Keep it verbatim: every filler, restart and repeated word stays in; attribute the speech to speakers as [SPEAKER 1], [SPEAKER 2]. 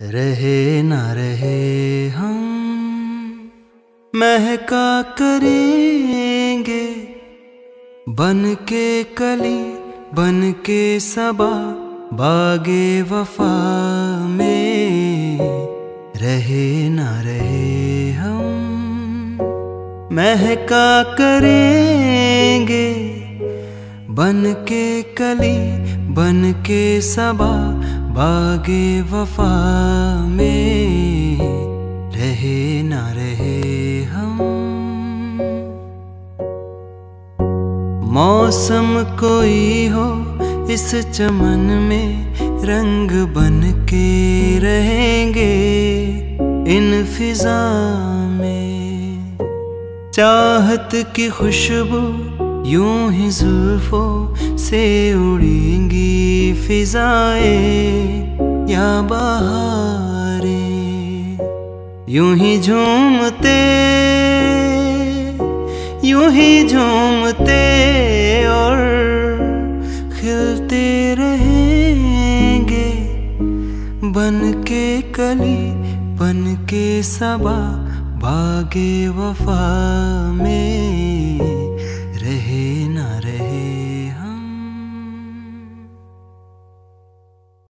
[SPEAKER 1] रहे ना रहे हम महका करेंगे, बन के कली बन के सबा बागे वफा में। रहे ना रहे हम महका करेंगे, बन के कली बन के सबा बागे वफा में। रहे ना रहे हम। मौसम कोई हो इस चमन में रंग बन के रहेंगे इन फिजा में। चाहत की खुशबू यूं ही जुल्फों से उड़ेंगी फिजाएं या बहारें। यूं ही झूमते यूं ही झूमते और खिलते रहेंगे, बन के कली बन के सबा बागे वफा